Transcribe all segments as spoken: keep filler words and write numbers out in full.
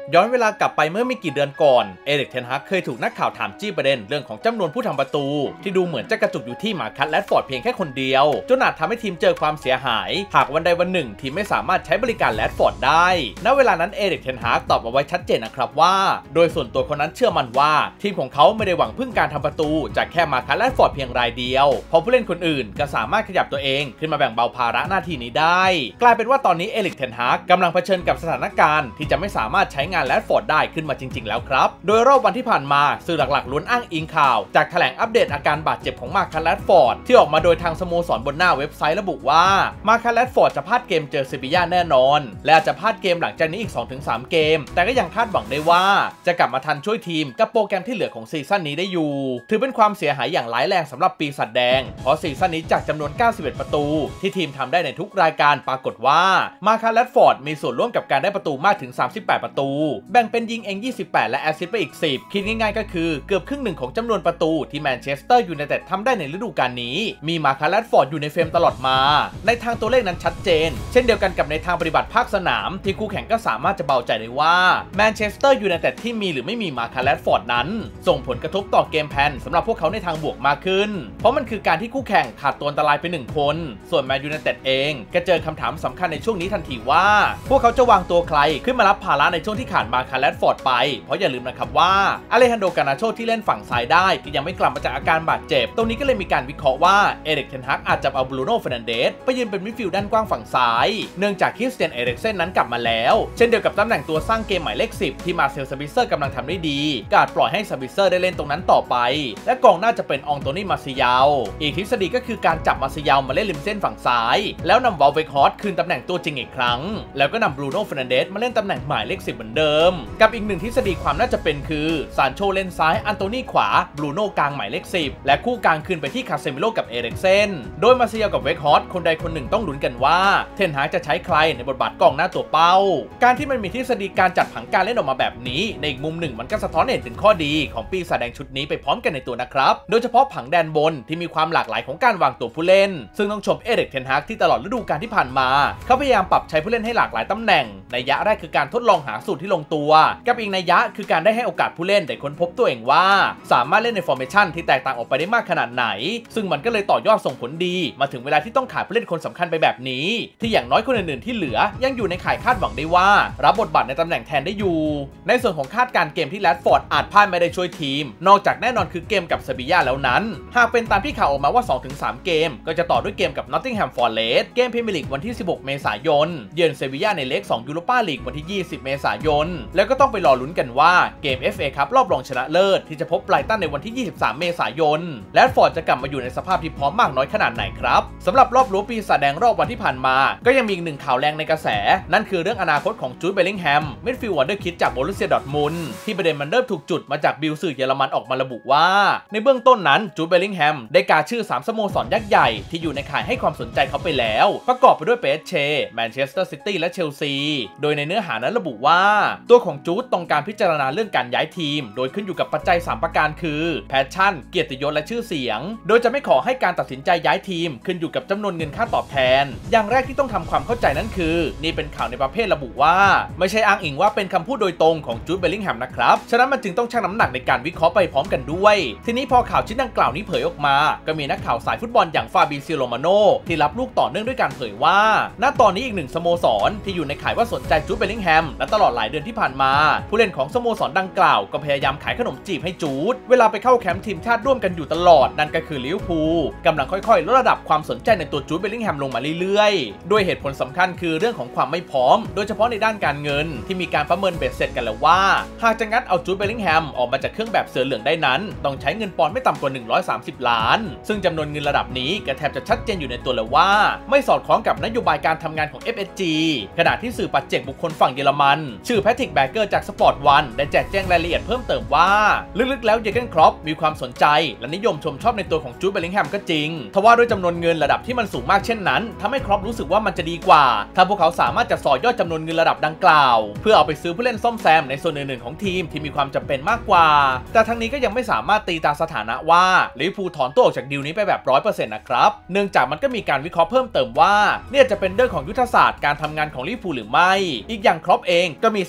ย้อนเวลากลับไปเมื่อไม่กี่เดือนก่อนเอริก เทนฮากเคยถูกนักข่าวถามจี้ประเด็นเรื่องของจำนวนผู้ทำประตูที่ดูเหมือนจะกระจุกอยู่ที่มาร์คัส แรชฟอร์ดเพียงแค่คนเดียวจนอาจทำให้ทีมเจอความเสียหายหากวันใดวันหนึ่งทีมไม่สามารถใช้บริการแรชฟอร์ดได้ณเวลานั้นเอริก เทนฮากตอบเอาไว้ชัดเจนนะครับว่าโดยส่วนตัวคนนั้นเชื่อมั่นว่าทีมของเขาไม่ได้หวังพึ่งการทำประตูจากแค่มาร์คัส แรชฟอร์ดเพียงรายเดียวเพราะผู้เล่นคนอื่นก็สามารถขยับตัวเองขึ้นมาแบ่งเบาภาระหน้าที่นี้ได้กลายเป็นว่าตอนนี้เอริก เทนฮากกำลังเผชิญกับสถานการณ์ที่จะไม่สามารถใช้งานแรชฟอร์ดได้ขึ้นมาจริงๆแล้วครับโดยรอบวันที่ผ่านมาสื่อหลักๆล้วนอ้างอิงข่าวจากแถลงอัปเดตอาการบาดเจ็บของมาร์คัส แรชฟอร์ดที่ออกมาโดยทางสโมสรบนหน้าเว็บไซต์ระบุว่ามาร์คัส แรชฟอร์ดจะพลาดเกมเจอเซบีย่าแน่นอนและอาจจะพลาดเกมหลังจากนี้อีก สองถึงสาม เกมแต่ก็ยังคาดหวังได้ว่าจะกลับมาทันช่วยทีมกับโปรแกรมที่เหลือของซีซั่นนี้ได้อยู่ถือเป็นความเสียหายอย่างร้ายแรงสำหรับปีศาจแดงเพราะซีซั่นนี้จากจำนวนเก้าสิบเอ็ดประตูที่ทีมทำได้ในทุกรายการปรากฏว่ามาร์คัส แรชฟอร์ดมีส่วนร่วมกับการได้ประตูมากถึงสามสิบแปดประตูแบ่งเป็นยิงเองยี่สิบแปดและแอสซิสต์ไปอีกสิบคิดง่ายๆก็คือเกือบครึ่งหนึ่งของจำนวนประตูที่แมนเชสเตอร์ยูไนเต็ดทำได้ในฤดูกาลนี้มีมาร์คัส แรชฟอร์ดอยู่ในเฟรมตลอดมาในทางตัวเลขนั้นชัดเจนเช่นเดียวกันกับในทางปฏิบัติภาคสนามที่คู่แข่งก็สามารถจะเบาใจได้ว่าแมนเชสเตอร์ยูไนเต็ดที่มีหรือไม่มีมาร์คัส แรชฟอร์ดนั้นส่งผลกระทบต่อเกมแพลนสำหรับพวกเขาในทางบวกมากขึ้นเพราะมันคือการที่คู่แข่งขาดตัวอันตรายไปหนึ่งคนส่วนแมนยูไนเต็ดเองก็เจอคำถามสำคัญในช่วงนี้ทันทีว่าพวกเขาจะวางตัวใครขึ้นมารับภาระในช่วงที่ขาดมาร์คัส แรชฟอร์ดไปเพราะอย่าลืมนะครับว่าอเลฮันโด กานาโชที่เล่นฝั่งซ้ายได้ก็ยังไม่กลับมาจากอาการบาดเจ็บตรงนี้ก็เลยมีการวิเคราะห์ว่าเอริก เทนฮากอาจจะเอาบรูโน่ เฟอร์นันเดสไปยืนเป็นมิดฟิลด์ด้านกว้างฝั่งซ้ายเนื่องจากคริสเตียน เอริกเซนนั้นกลับมาแล้วเช่นเดียวกับตำแหน่งตัวสร้างเกมหมายเลขสิบที่มาเซล ซาบิเซอร์กำลังทำได้ดีก็อาจปล่อยให้ซาบิเซอร์ได้เล่นตรงนั้นต่อไปและกองหน้าจะเป็นอองโตนี่ มาซิยาลอีกทฤษฎีก็คือการจับมาซิยาลมาเล่นริมเส้นฝั่งซ้ายแล้วนำวอลเวคฮอร์ตคืนตำแหน่งตัวจริงอีกครั้งแล้วก็นำบรูโน่ เฟอร์นันเดสมาเล่นตำแหน่งหมายเลขสิบเหมือนเดิมกับอีกหนึ่งทฤษฎีความน่าจะเป็นคือซานโชเล่นซ้ายอันโตนี่ขวาบรูโน่กลางหมายเลขสิบและคู่กลางคืนไปที่คาเซมิโลกับเอริกเซนโดยมาซิยาลกับเวคฮอร์ตคนใดคนหนึ่งต้องลุ้นกันว่าเทนฮากจะใช้ใครในบทบาทกองหน้าตัวเป้าการที่มันมีทฤษฎีการจัดผังการเล่นออกมาแบบนี้ในอีกมุมหนึ่งมันก็สะท้อนเห็นถึงข้อดีของปีศาจแดงชุดนี้ไปพร้อมกันในตัวนะครับโดยเฉพาะผังแดนบนที่มีความหลากหลายของการวางตัวผู้เล่นซึ่งต้องชมเอริก เทนฮากที่ตลอดฤดูกาลที่ผ่านมาเขาพยายามปรับใช้ผู้เล่นให้หลากหลายตำแหน่งในยะแรกคือการทดลองหาสูตรที่ลงตัวกับอีกในยะคือการได้ให้โอกาสผู้เล่นได้ค้นพบตัวเองว่าสามารถเล่นในฟอร์เมชั่นที่แตกต่างออกไปได้มากขนาดไหนซึ่งมันก็เลยต่อยอดส่งผลดีมาถึงเวลาที่ต้องขาดผู้เล่นคนสำคัญไปแบบนี้ที่อย่างน้อยคนอื่นๆที่เหลือยังอยู่ในข่ายคาดหวังได้ว่ารับบทบาทในตำแหน่งแทนได้อยู่ในส่วนของคาดการเกมที่แรชฟอร์ดอาจพลาดไม่ได้ช่วยทีมนอกจากแน่นอนคือเกมกับเซบีย่าแล้วนั้นหากเป็นตามที่ข่าวออกมาว่า สองถึงสาม เกมก็จะต่อด้วยเกมกับนอตติงแฮมฟอร์เรสต์เกมพรีเมียร์ลีกวันที่สิบหกเมษายนเยือนเซบีย่าในเลกสองยูโรปาลีกวันที่ยี่สิบเมษายนแล้วก็ต้องไปรอลุ้นกันว่าเกม เอฟ เอ คัพรอบรองชนะเลิศที่จะพบไบรตันในวันที่ยี่สิบสามเมษายนแรชฟอร์ดจะกลับมาอยู่ในสภาพที่พร้อมมากน้อยขนาดไหนครับสำหรับรอบรั้วปีศาจแดงรอบวันที่ผ่านมาก็ยังมีอีกหนึ่งข่าวแรงในกระแสนั่นคือเรื่องอนาคตของจูด เบลลิงแฮมมิดฟิลด์วันเดอร์คิดจากโบรุสเซีย ดอร์ทมุนด์ที่ประเด็นมันเริ่มถูกจุดมาจากบิลสื่อเยอรมันออกมาระบุว่าในเบื้องต้นนั้นจูด เบลลิงแฮมได้กาชื่อสามสโมสรยักษ์ใหญ่ที่อยู่ในข่ายให้ความสนใจเขาไปแล้วประกอบไปด้วยเปเชแมนเชสเตอร์ซิตี้และเชลซีโดยในเนื้อหานั้นระบุว่าตัวของจูดต้องการพิจารณาเรื่องการย้ายทีมโดยขึ้นอยู่กับปัจจัยสามประการคือแพชชั่นเกียรติยศและชื่อเสียงโดยจะไม่ขอให้การตัดสินใจย้ายทีมขึ้นอยู่กับจำนวนเงินค่าตอบแทนอย่างแรกที่ต้องทำความเข้าใจนั้นคือนี่เป็นข่าวในประเภทระบุว่าไม่ใช่อ้างอิงว่าเป็นคำพูดโดยตรงของจูด เบลลิงแฮมนะครับฉะนั้นมันจึงต้องชั่งน้ำหนักในการวิเคราะห์ไปพร้อมกันด้วยทีนี้พอข่าวชิ้นดังกล่าวนี้เผยออกมาก็มีนักข่าวสายฟุตบอลอย่างฟาบิซิโรมาโนที่รับลูกต่อเนื่องด้วยการเผยว่าณตอนนี้อีกหนึ่งสโมสรที่อยู่ในข่ายว่าสนใจจูด เบลลิงแฮมและตลอดหลายเดือนที่ผ่านมาผู้เล่นของสโมสรดังกล่าวก็พยายามขายขนมจีบให้จูดเวลาไปเข้าแคมป์ทีมชาติร่วมกันอยู่ตลอดนั่นก็คือลิเวอร์พูลกำลังค่อยๆลดระดับความสนใจในตัวจูด เบลลิงแฮมลงมาเรื่อยๆด้วยเหตุผลสำคัญคือเรื่องของความไม่พร้อมโดยเฉพาะในด้านการเงินที่มีการประเมินเบ็ดเสร็จกันแล้วว่าหากจะงัดเอาจูด เบลลิงแฮมออกมาจากเครื่องแบบเสือเหลืองได้นั้นต้องใช้เงินปอนด์ไม่ต่ำกว่าหนึ่งร้อยสามสิบล้านซึ่งจำนวนเงินระดับนี้ก็แทบจะชัดเจนอยู่ในตัวแล้วว่าไม่สอดคล้องกับนโยบายการทำงานของ เอฟ เอส จี ขณะที่สื่อปัจเจกบุคคลฝั่งเยอรมันชื่อแพทริก แบเกอร์จากสปอร์ตวันได้แจกแจงรายละเอียดเพิ่มเติมว่าลึกๆแล้วเยอร์เกน ครอปมีความสนใจและนิยมชมชอบในตัวของจูด เบลลิงแฮมก็จริงทว่าด้วยจำนวนเงินระดับที่มันสูงมากเช่นนั้นทำให้ครอปรู้สึกว่ามันจะดีกว่าถ้าพวกเขาสามารถจะสอยอดจำนวนเงินระดับดังกล่าวเพื่อเอาไปซื้อผู้เล่นซ่อมแซมในส่วนอื่นๆของทีมที่มีความจำเป็นมากกว่าแต่ทั้งนี้ก็ยังไม่สามารถตีตาสถานะว่าลิเวอร์พูลถอนตัวออกจากดีลนี้ไปแบบ ร้อยเปอร์เซ็นต์ นะครับเนื่องจากมันก็มีการวิเคราะห์เพิ่มเติมว่าเนี่ยจะเป็นเรื่องของยุทธศาสตร์การทำงานของลิเวอร์พูลหรือไม่อีกอย่างครอปเองก็มีเส้น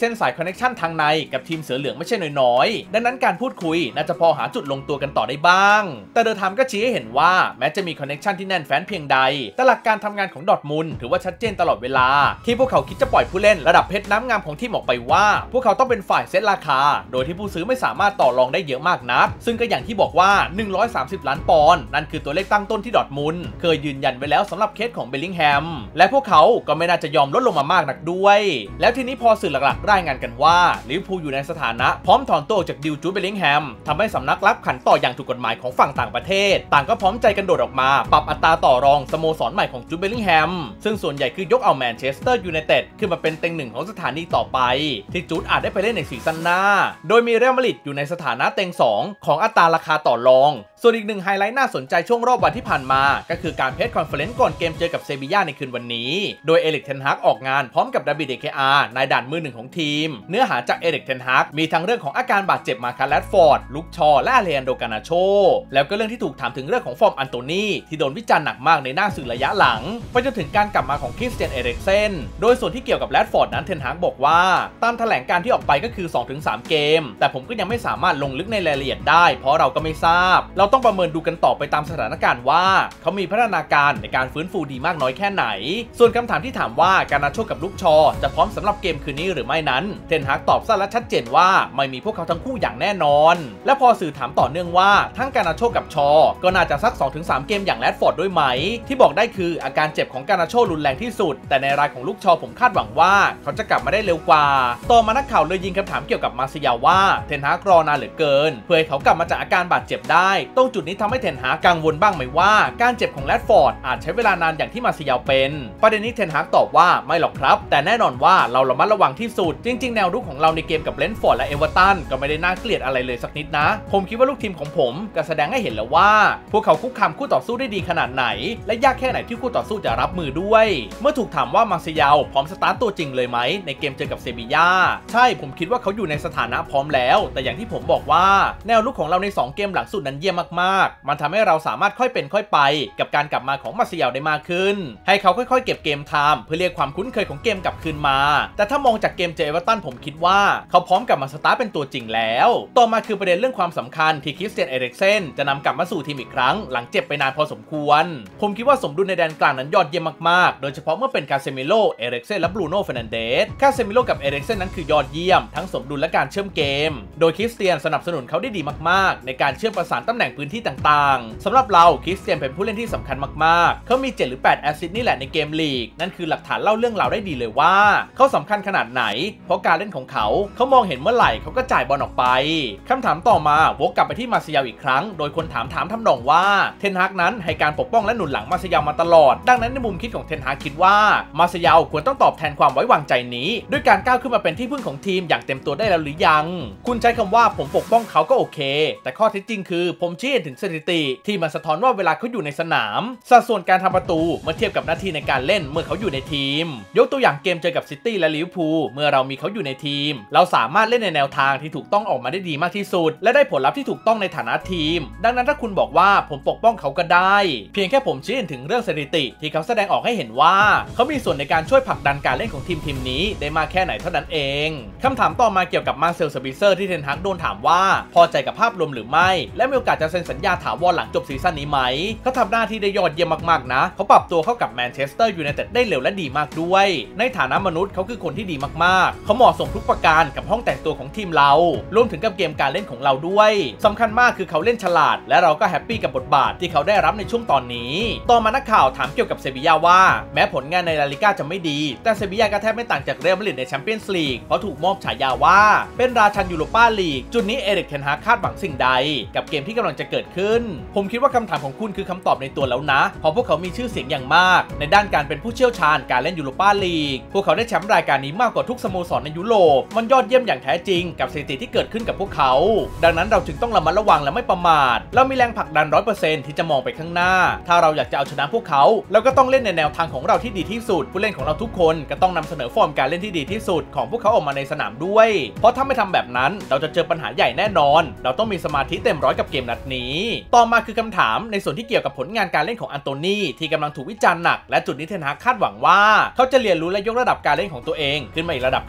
นสายคอนเนคชั่นทางในกับทีมเสือเหลืองไม่ใช่น้อยๆดังนั้นการพูดคุยน่าจะพอหาจุดลงตัวกันต่อได้บ้างแต่เดอะไทม์ก็ชี้ให้เห็นว่าแม้จะมีคอนเนคชั่นที่แน่นแฟ้นเพียงใดแต่หลักการทำงานของดอร์ทมุนด์ถือว่าชัดเจนตลอดเวลาที่พวกเขาคิดจะปล่อยผู้เล่นระดับเพชรน้ำงามของทีมออกไปว่าพวกเขาต้องเป็นฝ่ายเซตราคาโดยที่ผู้ซื้อไม่สามารถต่อรองได้เยอะมากนักซึ่งก็อย่างที่บอกว่าหนึ่งร้อยสามสิบล้านปอนด์นั่นคือตัวเลขตั้งต้นที่ดอร์ทมุนด์เคยยืนยันไว้แล้วสำหรับเคสของเบลลิงแฮมและพวกเขาก็ไม่น่าจะยอมลดลงมามากนักด้วยแล้วทีนี้พอสื่อหลักๆรายงานกันว่าลิเวอร์พูลอยู่ในสถานะพร้อมถอนตัวจากดิวจูดเบลลิงแฮมทำให้สำนักรับขันต่ออย่างถูกกฎหมายของฝั่งต่างประเทศต่างก็พร้อมใจกันโดดออกมาปรับอัตราต่อรองสโมสรใหม่ของจูดเบลลิงแฮมซึ่งส่วนใหญ่คือยกเอาแมนเชสเตอร์ยูไนเต็ดขึ้นมาเป็นเต็งหนึ่งของสถานีต่อไปที่จูดอาจได้ไปเล่นในซีซั่นหน้าโดยมีเรอัลมาดริดอยู่ในสถานะเต็งสองของอัตราราคาต่อรองส่วนอีกหนึ่งไฮไลท์น่าสนใจช่วงรอบวันที่ผ่านมาก็คือการเพสคอนเฟอเรนซ์ก่อนเกมเจอกับเซบีย่าในคืนวันนี้โดยเอริกเทนฮากออกงานพร้อมกับดาวิดเดเคอาร์นายด่านมือหนึ่งของทีมเนื้อหาจากเอริกเทนฮากมีทั้งเรื่องของอาการบาดเจ็บมาคาร์แรดฟอร์ดลุคชอและอาเลอันโดกานาโชแล้วก็เรื่องที่ถูกถามถึงเรื่องของฟอร์มอันโตนีที่โดนวิจารณ์หนักมากในหน้าสื่อระยะหลังไปจนถึงการกลับมาของคริสเตียนเอริกเซนโดยส่วนที่เกี่ยวกับแรดฟอร์ดนั้นเทนฮากบอกว่าตามแถลงการที่ออกไปก็คือ สองถึงสาม เกมแต่ผมก็ยังไม่สามารถลงลึกในรายละเอียดได้เพราะเราก็ไม่ทราบเราต้องประเมินดูกันต่อไปตามสถานการณ์ว่าเขามีพัฒนาการในการฟื้นฟูดีมากน้อยแค่ไหนส่วนคำถามที่ถามว่าการนาโชกับลุคชอจะพร้อมสำหรับเกมคืนนี้หรือไม่นั้นเทนฮากตอบสั้นและชัดเจนว่าไม่มีพวกเขาทั้งคู่อย่างแน่นอนและพอสื่อถามต่อเนื่องว่าทั้งการนาโชกับชอก็น่าจะสัก สองถึงสาม เกมอย่างแรดฟอร์ดด้วยไหมที่บอกได้คืออาการเจ็บของการนาโชรุนแรงที่สุดแต่ในรายของลุคชอผมคาดหวังว่าเขาจะกลับมาได้เร็วกว่าต่อมานักข่าวเลยยิงคำถามเกี่ยวกับมาซิยาว่าเทนฮากรอนานเหลือเกินเพื่อให้เขากลับมาจากอาการบาดเจ็บได้ตรงจุดนี้ทำให้เทนฮากกังวลบ้างไหมว่าการเจ็บของแรดฟอร์ดอาจใช้เวลานานอย่างที่มาซิยาเป็นประเด็นนี้เทนฮากตอบว่าไม่หรอกครับแต่แน่นอนว่าเราระมัดระวังที่สุดจริงๆแนวรุกของเราในเกมกับเลนฟอร์ดและเอเวอร์ตันก็ไม่ได้น่าเกลียดอะไรเลยสักนิดนะผมคิดว่าลูกทีมของผมก็แสดงให้เห็นแล้วว่าพวกเขาคุกคามคู่ต่อสู้ได้ดีขนาดไหนและยากแค่ไหนที่คู่ต่อสู้จะรับมือด้วยเมื่อถูกถามว่ามาซิยาพร้อมสตาร์ตตัวจริงเลยไหมในเกมเจอกับเซบีย่าใช่ผมคิดว่าเขาอยู่ในสถานะพร้อมแล้วแต่อย่างที่ผมบอกว่าแนวลุกของเราในสองเกมหลังสุดนั้นเยี่ยมมากๆมันทำให้เราสามารถค่อยเป็นค่อยไปกับการกลับมาของมาซิยาได้มากขึ้นให้เขาค่อยๆเก็บเกมไทม์เพื่อเรียกความคุ้นเคยของเกมกลับคืนมาแต่ถ้ามองจากเกมเจอเอเวอร์ตันผมคิดว่าเขาพร้อมกลับมาสตาร์ทเป็นตัวจริงแล้วต่อมาคือประเด็นเรื่องความสำคัญที่คริสเตียนเอริกเซนจะนำกลับมาสู่ทีมอีกครั้งหลังเจ็บไปนานพอสมควรผมคิดว่าสมดุลในแดนกลางนั้นยอดเยี่ยมมากๆโดยเฉพาะเมื่อเป็นคาเซมิโลเอริกเซนและบรูโน่เฟร์นันเดสคาเซมิโลกับเอริกเซนนั้นคือยอดเยี่ยมทั้งสมดุลและการเชื่อมเกมโดยคริสเตียนสนับสนุนเขาได้ดีมากๆในการเชื่อมประสานตำแหน่งพื้นที่ต่างๆสำหรับเราคริสเตียนเป็นผู้เล่นที่สำคัญมากๆเขามีเจ็ดหรือแปดแอสซิสต์นี่แหละในเกมลีกนั่นคือหลักฐานเล่าเรื่องราวได้ดีเลยว่าเขาสำคัญขนาดไหนเพราะการเล่นของเขาเขามองเห็นเมื่อไหร่เขาก็จ่ายบอลออกไปคำถามต่อมาวกกลับไปที่มาซิยาอีกครั้งโดยคนถามถามทำนองว่าเทนฮากนั้นให้การปกป้องและหนุนหลังมาซิยามาตลอดดังนั้นในมุมคิดของเทนฮากคิดว่ามาซิยาควรต้องตอบแทนความไว้วางใจนี้ด้วยการก้าวขึ้นมาเป็นที่พึ่งของทีมอย่างเต็มตัวได้แล้วหรือยังคุณใช้คำว่าผมปกป้องเขาก็โอเคแต่ข้อเท็จจริงคือผมชี้ถึงสถิติที่มันสะท้อนว่าเวลาเขาอยู่ในสนามสัดส่วนการทำประตูเมื่อเทียบกับหน้าที่ในการเล่นเมื่อเขาอยู่ในทีมยกตัวอย่างเกมเจอกับซิตี้และลิเวอร์พูลเมื่อเรามีเขาอยู่ในทีมเราสามารถเล่นในแนวทางที่ถูกต้องออกมาได้ดีมากที่สุดและได้ผลลัพธ์ที่ถูกต้องในฐานะทีมดังนั้นถ้าคุณบอกว่าผมปกป้องเขาก็ได้เพียงแค่ผมชี้ถึงเรื่องสถิติที่เขาแสดงออกให้เห็นว่าเขามีส่วนในการช่วยผลักดันการเล่นของทีมทีมนี้ได้มากแค่ไหนเท่านั้นเองคำถามต่อมาเกี่ยวกับมาเซล ซาบิเซอร์ที่เทนฮากโดนถามว่าพอใจกับภาพรวมหรือไม่และมีโอกาสจะเซ็นสัญญาถาวรหลังจบซีซั่นนี้ไหมเขาทำหน้าที่ได้ยอดเยี่ยมมากๆนะเขาปรับตัวเข้ากับแมนเชสเตอร์ยูไนเต็ดได้เร็วและดีมากด้วยในฐานะมนุษย์เขาคือคนที่ดีมากๆเขาเหมาะสมทุกประการกับห้องแต่งตัวของทีมเรารวมถึงกับเกมการเล่นของเราด้วยสำคัญมากคือเขาเล่นฉลาดและเราก็แฮปปี้กับบทบาทที่เขาได้รับในช่วงตอนนี้ต่อมานักข่าวถามเกี่ยวกับเซบีย่าว่าแม้ผลงานในลาลิก้าจะไม่ดีแต่เซบีย่าก็แทบไม่ต่างจากเรอัลมาดริดในแชมเปี้ยนส์ลีกเพราะถูกมอบฉายาว่าเป็นราชันยูโรปาลีกจุดนี้เอริกเทนฮากคาดหวังสิ่งใดกับเกมที่กำลังจะเกิดขึ้นผมคิดว่าคำถามของคุณคือคำตอบในตัวแล้วนะเพราะพวกเขามีชื่อเสียงอย่างมากในด้านการเป็นผู้เชี่ยวชาญการเล่นยูโรปาลีกพวกเขาได้แชมป์รายการนี้มากกว่าทุกสโมสรในยุโรปมันยอดเยี่ยมอย่างแท้จริงกับสถิติที่เกิดขึ้นกับพวกเขาดังนั้นเราจึงต้องระมัดระวังและไม่ประมาทเรามีแรงผลักดัน ร้อยเปอร์เซ็นต์ ที่จะมองไปข้างหน้าถ้าเราอยากจะเอาชนะพวกเขาเราก็ต้องเล่นในแนวทางของเราที่ดีที่สุดผู้เล่นของเราทุกคนก็ต้องนำเสนอฟอร์มการเล่นที่ดีที่สุดของพวกเขาออกมาในสนามด้วยเพราะถ้าไม่ทำแบบนั้นเราจะเจอปัญหาใหญ่แน่นอนเราต้องมีสมาธิเต็มร้อยกับเกมนัดนี้ต่อมาคือคำถามในส่วนที่เกี่ยวกับผลงานการเล่นของอันโตนีที่กำลังถูกวิจารณ์หนักและจุดนี้เทนฮากคาดหวังว่าเขาจะเรียนรู้และยกระดับการเล่นของตัวเองขึ้นมาอีกระดับขั้น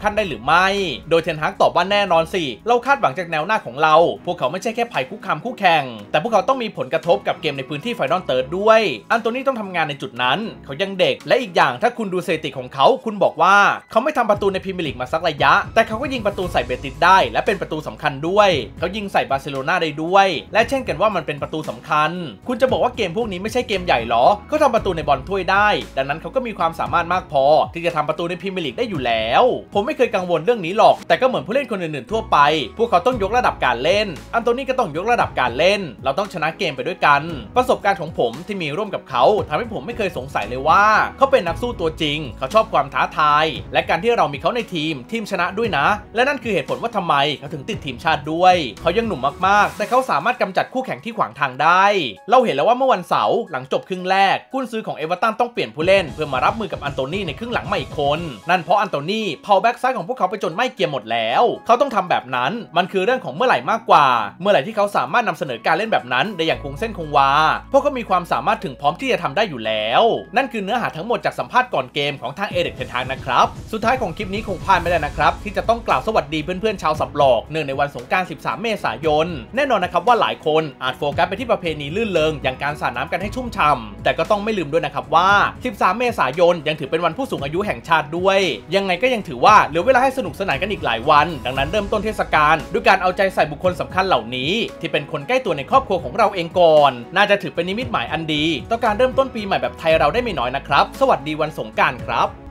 ญได้หรือไม่โดยเทนฮากตอบว่าแน่นอนสิเราคาดหวังจากแนวหน้าของเราพวกเขาไม่ใช่แค่ภัยคุกคามคู่แข่งแต่พวกเขาต้องมีผลกระทบกับเกมในพื้นที่ไฟนอลเติร์ดด้วยอันโตนี่ต้องทำงานในจุดนั้นเขายังเด็กและอีกอย่างถ้าคุณดูสถิติของเขาคุณบอกว่าเขาไม่ทำประตูในพรีเมียร์ลีกมาสักระยะแต่เขาก็ยิงประตูใส่เบติสได้และเป็นประตูสำคัญด้วยเขายิงใส่บาร์เซโลนาได้ด้วยและเช่นกันว่ามันเป็นประตูสำคัญคุณจะบอกว่าเกมพวกนี้ไม่ใช่เกมใหญ่หรอเขาทำประตูในบอลถ้วยได้ดังนั้นเขาก็มีความสามารถมากพอที่จะทำประตูในพรีเมียร์ลีกได้อยู่แล้วผมไม่เคยกังวลเรื่องนี้หรอกแต่ก็เหมือนผู้เล่นคนอื่นๆทั่วไปพวกเขาต้องยกระดับการเล่นอันโตนี่ก็ต้องยกระดับการเล่นเราต้องชนะเกมไปด้วยกันประสบการณ์ของผมที่มีร่วมกับเขาทำให้ผมไม่เคยสงสัยเลยว่าเขาเป็นนักสู้ตัวจริงเขาชอบความท้าทายและการที่เรามีเขาในทีมทีมชนะด้วยนะและนั่นคือเหตุผลว่าทำไมเขาถึงติดทีมชาติด้วยเขายังหนุ่มมากๆแต่เขาสามารถกำจัดคู่แข่งที่ขวางทางได้เราเห็นแล้วว่าเมื่อวันเสาร์หลังจบครึ่งแรกกุนซือของเอเวอร์ตันต้องเปลี่ยนผู้เล่นเพื่อมารับมือกับอันโตนี่ในครึ่งหลังใหม่อีกคนนั่นเพราะอันโตนี่เผาแบ็กซ้ายของพวกเขาไปจนไม่เกียร์หมดแล้วเขาต้องทำแบบนั้นมันคือเรื่องของเมื่อไหร่มากกว่าเมื่อไหร่ที่เขาสามารถนำเสนอการเล่นแบบนั้นได้อย่างคงเส้นคงวาพวกเขามีความสามารถถึงพร้อมที่จะทำได้อยู่แล้วนั่นคือเนื้อหาทั้งหมดจากสัมภาษณ์ก่อนเกมของทางเอริก เทนฮากนะครับสุดท้ายของคลิปนี้คงพลาดไม่ได้นะครับที่จะต้องกล่าวสวัสดีเพื่อนๆชาวสับหลอกเนื่องในวันสงกรานต์สิบสามเมษายนแน่นอนนะครับว่าหลายคนอาจโฟกัสไปที่ประเพณีลื่นเริงอย่างการสาดน้ำกันให้ชุ่มฉ่ำแต่ก็ต้องไม่ลืมด้วยนะครับว่าสิบสามเมษายนยังถือเป็นวันผู้สูงอายุแห่งชาติด้วยยังไงก็ยังถือว่าเหลือเวลาให้สนุกสนานกันอีกหลายวันดังนั้นเริ่มต้นเทศกาลด้วยการเอาใจใส่บุคคลสำคัญเหล่านี้ที่เป็นคนใกล้ตัวในครอบครัวของเราเองก่อนน่าจะถือเป็นนิมิตหมายอันดีต่อการเริ่มต้นปีใหม่แบบไทยเราได้ไม่น้อยนะครับสวัสดีวันสงกรานต์ครับ